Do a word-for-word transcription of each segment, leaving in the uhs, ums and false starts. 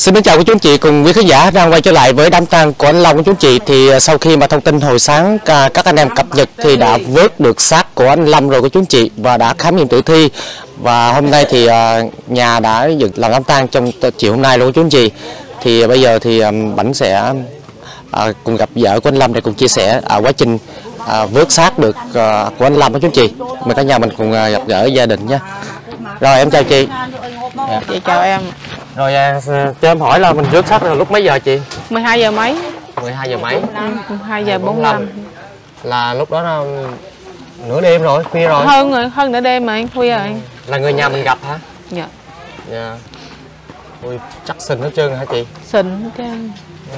Xin chào quý chú anh chị cùng quý khán giả đang quay trở lại với đám tang của anh Long. Quý chú anh chị, thì sau khi mà thông tin hồi sáng các anh em cập nhật thì đã vớt được xác của anh Lâm rồi quý chú anh chị, và đã khám nghiệm tử thi, và hôm nay thì nhà đã dựng làm đám tang trong chiều hôm nay luôn quý chú anh chị. Thì bây giờ thì Bảnh sẽ cùng gặp vợ của anh Lâm để cùng chia sẻ quá trình vớt xác được của anh Lâm quý chú anh chị. Mời cả nhà mình cùng gặp gỡ gia đình nhé. Rồi em chào chị. Chị chào em. Rồi cho em hỏi là mình rước xác là lúc mấy giờ chị? mười hai giờ mấy. mười hai giờ mấy? mười hai giờ bốn mươi lăm. Là lúc đó là nửa đêm rồi, khuya rồi. Hơn rồi, hơn nửa đêm rồi, khuya rồi. Là người nhà mình gặp hả? Dạ. Dạ. Ui, chắc sình hết trơn hả chị? Sình hết trơn. Ừ.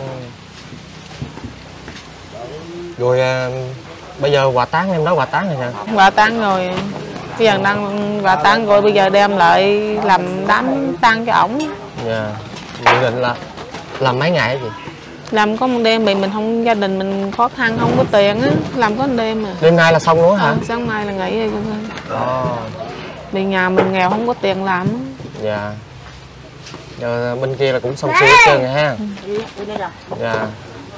Rồi à, bây giờ quà táng em nói quà táng rồi hả? Quà táng rồi. Bây giờ đang quà táng rồi, bây giờ đem lại làm đám tang cho ổng. Dạ. Dự định là làm mấy ngày hả chị? Làm có một đêm vì mình không, gia đình mình khó khăn không có tiền á, làm có một đêm mà. Đêm nay là xong luôn hả? À, sáng mai là nghỉ rồi cũng thôi. Ồ. Vì nhà mình nghèo không có tiền làm. Dạ. Rồi bên kia là cũng xong xuôi hết trơn rồi ha. Dạ.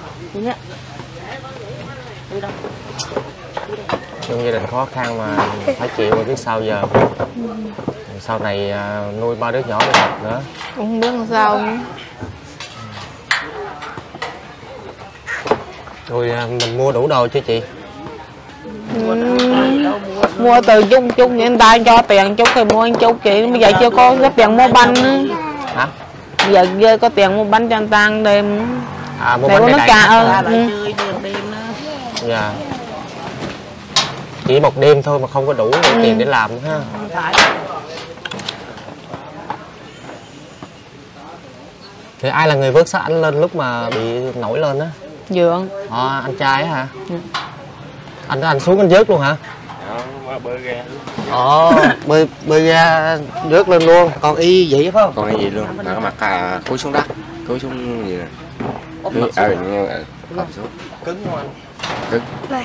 Trong gia đình khó khăn mà phải chịu rồi biết sao giờ. Ừ. Sau này nuôi ba đứa nhỏ nữa. Cũng không biết làm sao nữa. Rồi mình mua đủ đồ chưa chị? Ừ. Mua từ chút chút người ta cho tiền chút thì mua chút chị, bây giờ chưa có có tiền mua bánh nữa. Hả? Bây giờ chưa có tiền mua bánh cho anh ta ăn đêm. À, mua bánh nó cả ơn. Ừ. Dạ. Chỉ một đêm thôi mà không có đủ ừ. tiền để làm ha. Thì ai là người vớt xác anh lên lúc mà bị nổi lên á? Dượng. À, anh trai á hả? Ừ. Anh anh xuống anh vớt luôn hả? Đó, bơi ra. Ồ, bơi bơi ra vớt lên luôn. Còn y vậy phải không? Còn y vậy luôn. Mà cái mặt à, cúi xuống đất, cúi xuống gì nè. Cứ ờ ừ, xuống. Cứng không anh? Cứng.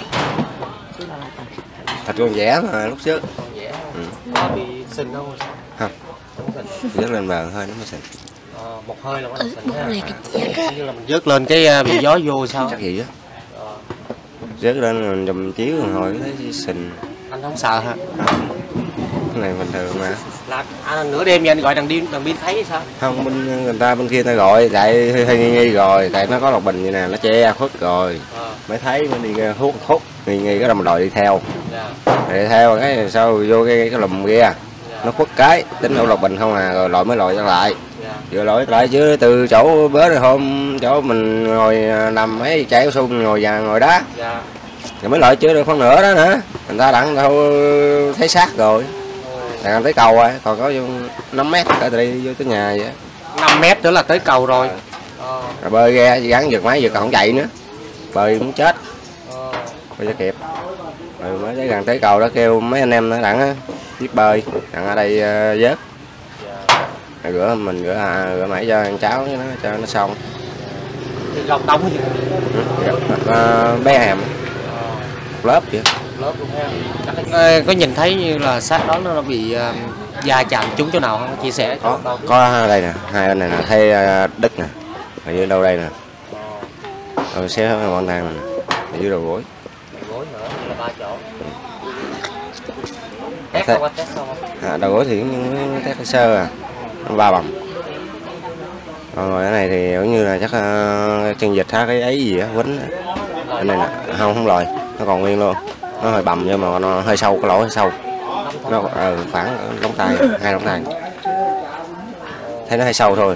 Thịt con vẽ mà lúc trước. Con vẽ. Ừ. Có bị sình không? Không. Vớt lên bờ hơi nó mới sình. À, một hơi là có sình ha. Như là mình vớt lên cái bị gió vô sao? Chắc gì á. Vớt lên mình dùm chiếu rồi hồi thấy sình. Anh không sợ hả? Cái này bình thường mà. Là à, nửa đêm vậy anh gọi đằng đi đằng pin thấy sao? Không, bên người ta bên kia ta gọi tại hơi, hơi nghi nghi rồi, tại nó có lọc bình như nè, nó che khuất rồi. À. Mới thấy mới đi hút hút nghi nghi cái đồng đội đi theo. Dạ. Đi theo cái sau vô cái cái lùm kia. Dạ. Nó khuất cái tính đâu lọc bình không à, rồi lội mới lội trở lại. Dạ. Vừa lội lại chứ từ chỗ bớ rồi hôm chỗ mình ngồi nằm mấy chạy cao su ngồi già ngồi đá. Dạ. Rồi mới lội chưa được phân nửa đó nữa, người ta đặng đâu thấy xác rồi. Là tới cầu rồi, còn có năm mét cả đi vô tới nhà vậy. năm mét nữa là tới cầu rồi. Ờ. Rồi bơi ra gắn giật máy giật còn không chạy nữa. Bơi cũng chết. Ờ. Bơi cho kịp. Rồi mới tới gần tới cầu đó kêu mấy anh em nó đặng á biết bơi, đặng ở đây uh, vớt. Rồi rửa mình rửa à, rửa máy cho ăn cháo cho nó cho nó xong. Gọc đông gì? Ừ, uh, bé hàm. Lớp vậy. Lớp luôn ha. Có nhìn thấy như là xác đó nó bị uh, da chạm trúng chỗ nào không? Chia sẻ có có, có đây nè, hai bên này nè, thấy uh, đất nè, ở dưới đâu đây nè, rồi xé ngón tay nè, ở dưới đầu gối. Đầu gối nữa là ba chỗ. Test không? Test không? À, đầu gối thì cũng test sơ à, ba bầm. Còn rồi cái này thì giống như là chắc uh, chân vịt ha cái ấy gì á, quýnh. Cái này nè, không không lòi, nó còn nguyên luôn. Nó hơi bầm nhưng mà nó hơi sâu, cái lỗ hơi sâu. Nó ờ, khoảng lông tay, hai lông tay. Thấy nó hơi sâu thôi.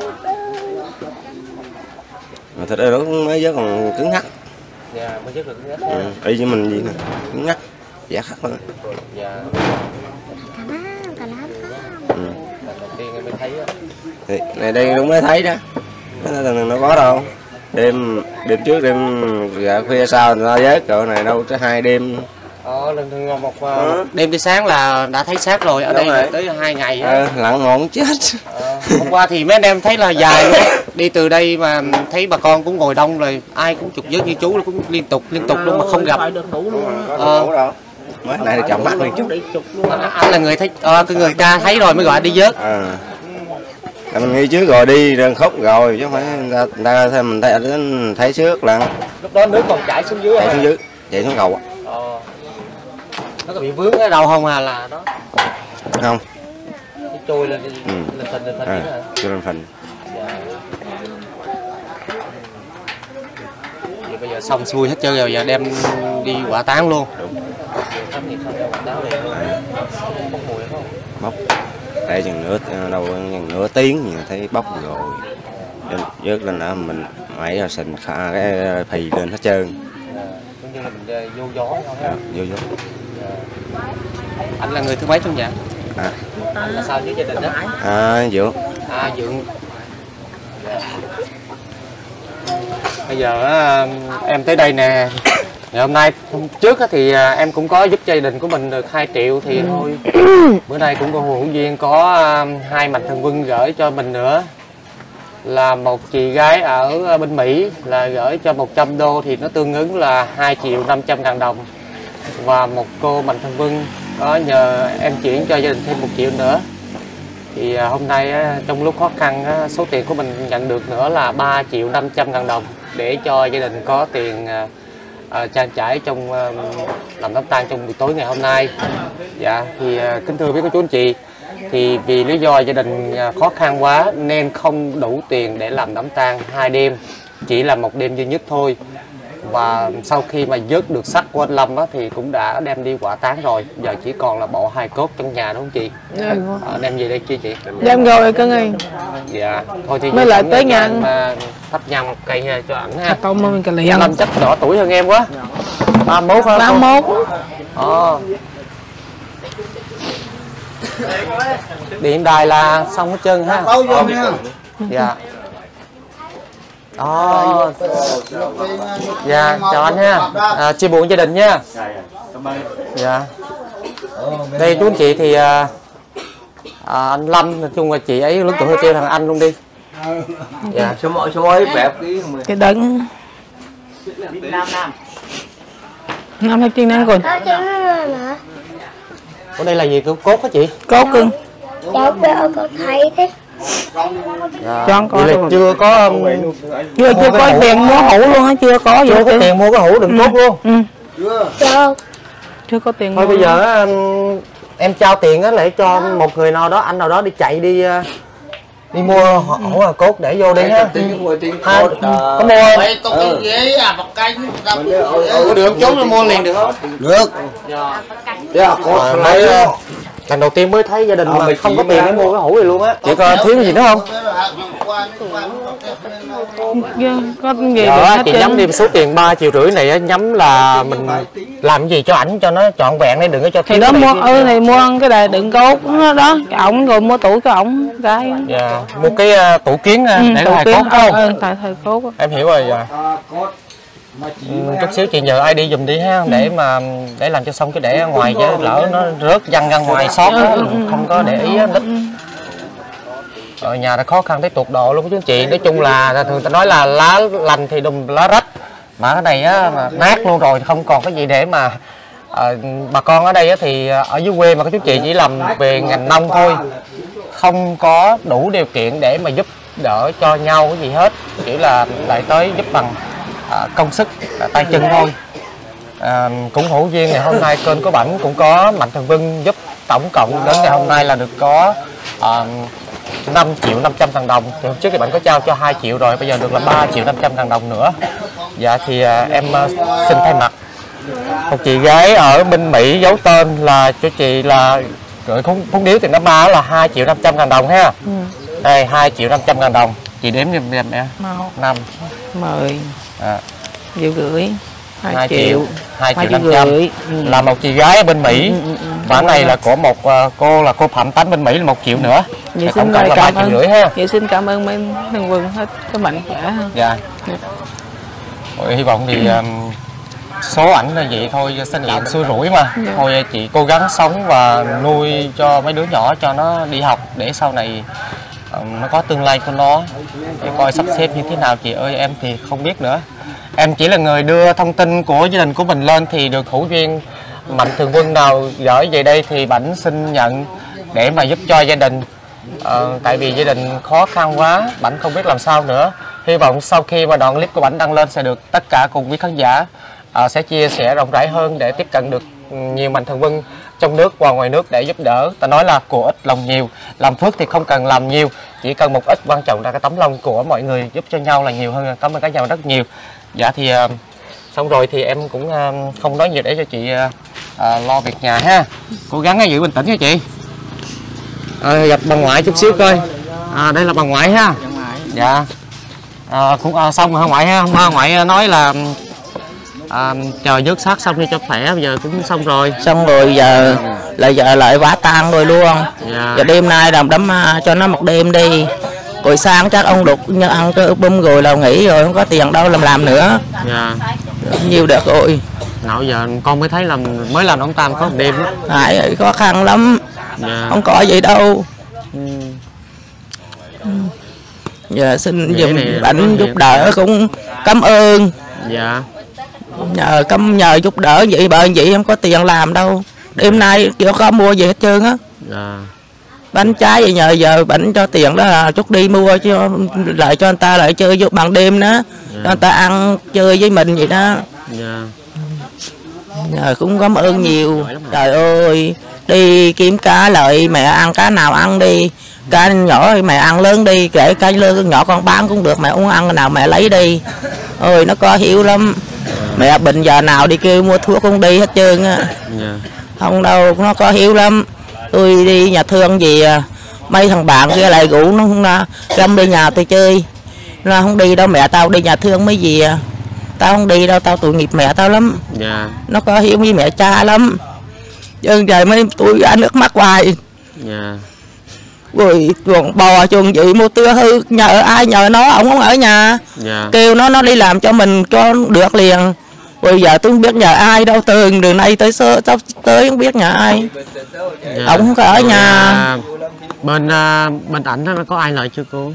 Mà thịt nó mới vớt còn cứng ngắc. Dạ, mới vớt được cứng ngắc. Ừ, ý với mình gì nè, cứng ngắc, giả khắc thôi. Dạ. Ừ. Đầu tiên em mới thấy á. Thì, này đây cũng mới thấy đó. Nó thường nó có đâu. Đêm đêm trước đêm dạ, khuya sau người ta vớt cỡ này đâu tới hai đêm. Ờ, lần thường một ừ. đêm tới sáng là đã thấy xác rồi, ở đúng đây rồi. Tới hai ngày ờ, lặn ngọn chết. Ờ, hôm qua thì mấy anh em thấy là dài luôn. Đi từ đây mà thấy bà con cũng ngồi đông rồi, ai cũng chụp vớt như chú cũng liên tục liên tục luôn mà không gặp. Ờ. Mới này thì chọn mắt đi chút. Anh là người thấy ờ, cái người ca thấy rồi mới gọi đi vớt. Ờ. Mình nghĩ trước rồi đi rừng khúc rồi chứ không phải người ta, người ta mình thấy đến thấy trước là Lúc đó nước còn chảy xuống dưới. chạy xuống dưới, chạy xuống cầu. Ờ. Nó có bị vướng ở đâu không, hay là nó Không. Nó trôi lên lên Ừ. lên phình lên phình À, hả? trôi lên phình. Dạ. Thì bây giờ xong xuôi hết trơn rồi, giờ đem đi hỏa táng luôn. Đúng. Khám nghiệm xong đem hỏa táng liền. Bốc mùi không? Bốc. Để chừng nửa đâu chừng nửa tiếng gì thấy bốc rồi. Vớt lên đó mình mày là sình khả cái phì lên hết trơn. Dạ. Cũng như là mình vô gió thôi ha. À, vô vô. Dạ. Anh là người thứ mấy trong nhà? À. Anh là sao với gia đình đó? À, Dượng. À, Dượng. Bây giờ á, em tới đây nè. Ngày hôm nay hôm trước á, thì à, em cũng có giúp gia đình của mình được hai triệu thì thôi. Bữa nay cũng có hữu duyên có à, hai mạnh thường quân gửi cho mình nữa. Là một chị gái ở bên Mỹ là gửi cho một trăm đô thì nó tương ứng là hai triệu năm trăm ngàn đồng. Và một cô mạnh thường quân có nhờ em chuyển cho gia đình thêm một triệu nữa. Thì à, hôm nay á, trong lúc khó khăn á, số tiền của mình nhận được nữa là ba triệu năm trăm ngàn đồng để cho gia đình có tiền à, à, trang trải trong à, làm đám tang trong buổi tối ngày hôm nay. Dạ thì à, kính thưa quý cô chú anh chị, thì vì lý do gia đình à, khó khăn quá nên không đủ tiền để làm đám tang hai đêm, chỉ là một đêm duy nhất thôi. Và sau khi mà vớt được xác của anh Lâm á, thì cũng đã đem đi hỏa táng rồi, giờ chỉ còn là bộ hài cốt trong nhà đúng không chị? Dạ. À, đem về đây chưa chị? Đem rồi cưng ơi. Dạ thôi thì Mới lại tới nhà mà thắp nhang một cây cho ảnh ha. Tông mình cà liền. Lâm chắc nhỏ tuổi hơn em quá. ba mốt hả? ba mốt. Ờ. Điện đài là xong hết trơn ha. Dạ. Đó. Dạ, chào anh ha. À, chia buồn gia đình nha. Dạ. Đây chú anh chị thì à, à, anh Lâm, nói chung là chị ấy lớn tuổi hơn kêu thằng anh luôn đi. Dạ. Số mỗi số mỗi bẹp cái Cái đấng. Năm hai chuyên năng còn. Ở đây là gì, cốt cốt hả chị? Cốt cưng. Cháu kêu con thấy thế. Dạ. Cho con coi Vậy là chưa có um, chưa chưa có tiền mua hũ luôn á, chưa có chưa có tiền mua cái hũ đựng cốt luôn. Ừ. Chưa. Chưa có tiền. Thôi mua. bây giờ um, em trao tiền á để cho một người nào đó, anh nào đó đi chạy đi uh, đi mua hũ hài cốt để vô đi ha. Ha, có mua mấy tục cái ghế à bọc canh có được chốt là mua liền được không? được. Dạ, Mà mấy lần đầu tiên mới thấy gia đình mà không có tiền để mua cái hũ này luôn á. Chị có thiếu cái gì nữa không? Có gì Dạ, hết chị trơn. nhắm đi số tiền ba triệu rưỡi này á, nhắm là mình làm gì cho ảnh cho nó trọn vẹn đấy, đừng có cho Thì thiếu đó cái mua này. ừ thì mua cái đài đựng cốt đó, đó. Cái ổng rồi mua tủ cho ổng cái. Dạ, mua cái uh, tủ kiến uh, Ừ, để tủ hài kiến, cốt không? Ừ, tại thời cốt. Em hiểu rồi. Dạ. Ừ, chút xíu chị nhờ ai đi giùm đi ha, để mà để làm cho xong, cái để ở ngoài chứ lỡ nó rớt văng ra ngoài sót á, không có để ý á, nít. Ở nhà đã khó khăn tới tột độ luôn chú anh chị. Nói chung là thường ta nói là lá lành thì đùm lá rách, mà cái này á mà nát luôn rồi, không còn cái gì để mà à, bà con ở đây á, thì ở dưới quê mà các chú chị chỉ làm về ngành nông thôi, không có đủ điều kiện để mà giúp đỡ cho nhau cái gì hết, chỉ là lại tới giúp bằng à, công sức à, tay chân thôi. À, cũng hữu duyên ngày hôm nay kênh của Bảnh cũng có mạnh thường quân giúp, tổng cộng đến ngày hôm nay là được có à, năm triệu năm trăm ngàn đồng. Thì hôm trước thì Bảnh có trao cho hai triệu rồi, bây giờ được là ba triệu năm trăm ngàn đồng nữa. Dạ thì à, em à, xin thay mặt một chị gái ở bên Mỹ giấu tên là cho chị là gửi phúng, phúng điếu tiền đám ma là hai triệu năm trăm ngàn đồng ha. Ừ. Đây hai triệu năm trăm ngàn đồng, chị đếm giùm em nè. Năm mười à. triệu rưỡi hai hai triệu triệu hai triệu triệu năm trăm rưỡi. Ừ. là một chị gái ở bên Mỹ. Ừ, ừ, ừ. Và này là của một uh, cô là cô Phạm Tánh bên Mỹ là một triệu nữa. Vậy Thì xin tổng cộng là cảm ba triệu ơn rưỡi ha. vậy xin cảm ơn mấy thường quân hết các bạn khỏe ha. Dạ. Rồi, hy vọng thì um, số ảnh là vậy thôi, sinh nghiệm xui rủi mà. Dạ. Thôi chị cố gắng sống và nuôi cho mấy đứa nhỏ cho nó đi học để sau này um, nó có tương lai của nó, để coi sắp xếp như thế nào chị ơi, em thì không biết nữa. Em chỉ là người đưa thông tin của gia đình của mình lên, thì được hữu duyên mạnh thường quân nào gửi về đây thì Bảnh xin nhận để mà giúp cho gia đình. Ờ, tại vì gia đình khó khăn quá, Bảnh không biết làm sao nữa. Hy vọng sau khi mà đoạn clip của Bảnh đăng lên sẽ được tất cả cùng quý khán giả à, sẽ chia sẻ rộng rãi hơn để tiếp cận được nhiều mạnh thường quân trong nước và ngoài nước để giúp đỡ. Ta nói là của ít lòng nhiều, làm phước thì không cần làm nhiều, chỉ cần một ít, quan trọng là cái tấm lòng của mọi người giúp cho nhau là nhiều hơn. Cảm ơn các nhà rất nhiều. Dạ thì uh, xong rồi thì em cũng uh, không nói nhiều để cho chị uh, uh, lo việc nhà ha. Cố gắng giữ bình tĩnh nha chị. À, gặp bà ngoại chút xíu coi. À, đây là bà ngoại ha. Dạ. À, cũng à, xong rồi hả ngoại ha. Hôm ngoại nói là à, chờ vớt xác xong đi cho khỏe, bây giờ cũng xong rồi. Xong rồi giờ là giờ lại vả tang rồi luôn. Dạ. Giờ đêm nay làm đám cho nó một đêm đi. Rồi sáng chắc ông Đục như ăn cái bum rồi là nghỉ rồi, không có tiền đâu làm làm nữa. Dạ. Nhiều được rồi. Nào giờ con mới thấy là mới làm đóng tam có một đêm đó. Hãy khó khăn lắm. Dạ. Không có gì đâu. Ừ. Giờ xin Vậy dùm này ảnh có giúp đỡ cũng cảm ơn. Dạ. Nhờ cấm nhờ giúp đỡ vậy bởi vậy em có tiền làm đâu. Đêm nay chưa có mua gì hết trơn á. Dạ. Bánh trái vậy nhờ giờ bánh cho tiền đó là chút đi mua cho lại cho anh ta lại chơi vô ban đêm đó. Dạ. Cho anh ta ăn chơi với mình vậy đó. Dạ. Nhờ cũng cảm ơn nhiều. Trời ơi, đi kiếm cá lợi mẹ ăn cá nào ăn đi. Cá nhỏ mẹ ăn lớn đi, kể cá lớn nhỏ con bán cũng được, mẹ muốn ăn cái nào mẹ lấy đi. Ôi nó có hiểu lắm. Mẹ bệnh giờ nào đi kêu mua thuốc cũng đi hết trơn á. Dạ. Không đâu, nó có hiểu lắm. Tôi đi nhà thương gì mấy thằng bạn kia lại rủ nó không ra găm đi nhà tôi chơi. Nó không đi đâu, mẹ tao đi nhà thương mấy gì à. Tao không đi đâu, tao tội nghiệp mẹ tao lắm. Dạ. Nó có hiểu với mẹ cha lắm. Chứ trời mấy tôi ra nước mắt hoài. Dạ. Rồi chuồng bò chuồng dị mua tưa hư, nhờ ai nhờ nó, ông không ở nhà. Dạ. Kêu nó nó đi làm cho mình cho được liền. Rồi giờ tôi không biết nhờ ai đâu, từ đường này tới sơ tới, tới không biết nhờ ai. Dạ. Ông không có ở nhà. À, bên à, bên ảnh nó có ai lại chưa cô?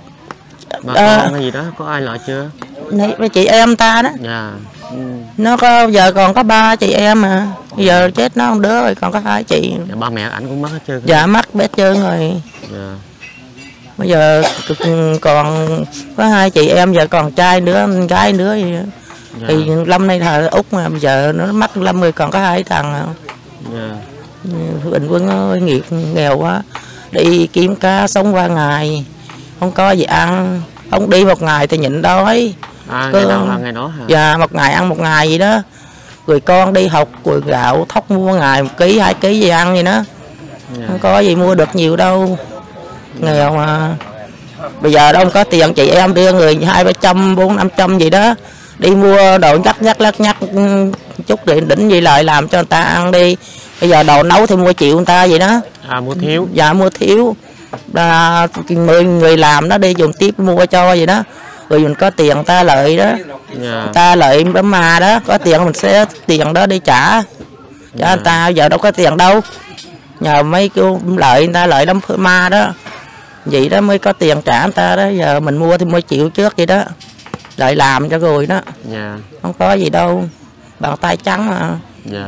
Bà À, con hay gì đó có ai lại chưa? này với chị em ta đó. Dạ. Ừ. Nó có giờ còn có ba chị em mà. Giờ chết nó một đứa rồi còn có hai chị. Dạ, ba mẹ ảnh cũng mất hết trơn. Dạ mất hết trơn rồi. Dạ. Bây giờ còn có hai chị em, giờ còn trai nữa, gái nữa vậy. Dạ. Thì Lâm này thờ Út mà bây giờ nó mất Lâm rồi còn có hai thằng. Dạ. Bình Quân ơi, nghiệp nghèo quá, đi kiếm cá sống qua ngày, không có gì ăn, không đi một ngày thì nhịn đói. À, Cơ... ngày nào là ngày đó hả? Dạ, một ngày ăn một ngày gì đó. Rồi con đi học, rồi gạo thóc mua ngày một ký hai ký gì ăn gì đó. Dạ. Không có gì mua được nhiều đâu, nghèo mà. Bây giờ đâu có tiền, chị em đưa người hai ba trăm bốn năm trăm gì đó đi mua đồ nhắc nhắc lắc nhắc chút để đỉnh gì lại làm cho người ta ăn đi. Bây giờ đồ nấu thì mua chịu người ta vậy đó. À, mua thiếu. Dạ mua thiếu, là mười người làm nó đi dùng tiếp mua cho vậy đó. Rồi mình có tiền người ta lợi đó. Dạ. Người ta lợi đám ma đó, có tiền mình sẽ tiền đó đi trả. Chứ người ta giờ đâu có tiền đâu. Nhờ mấy cô lợi người ta lợi đám ma đó. Vậy đó mới có tiền trả người ta đó. Giờ mình mua thì mua chịu trước vậy đó. Đợi làm cho rồi đó. Dạ. Không có gì đâu. Bàn tay trắng mà. Dạ.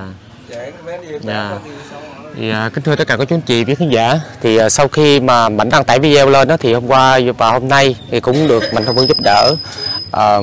Dạ. Thì à, kính thưa tất cả các chú anh chị quý khán giả, thì à, sau khi mà Bảnh đăng tải video lên đó thì hôm qua và hôm nay thì cũng được mạnh thường quân giúp đỡ. À,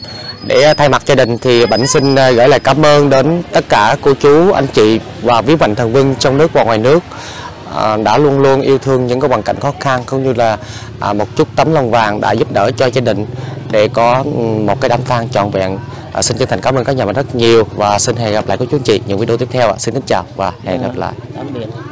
để thay mặt gia đình thì Bảnh xin à, gửi lời cảm ơn đến tất cả cô chú anh chị và quý mạnh thường quân trong nước và ngoài nước à, đã luôn luôn yêu thương những cái hoàn cảnh khó khăn, cũng như là à, một chút tấm lòng vàng đã giúp đỡ cho gia đình để có một cái đám tang trọn vẹn. À, xin chân thành cảm ơn các nhà bạn rất nhiều và xin hẹn gặp lại các chú anh chị những video tiếp theo. À. Xin kính chào và hẹn gặp lại. Tạm biệt.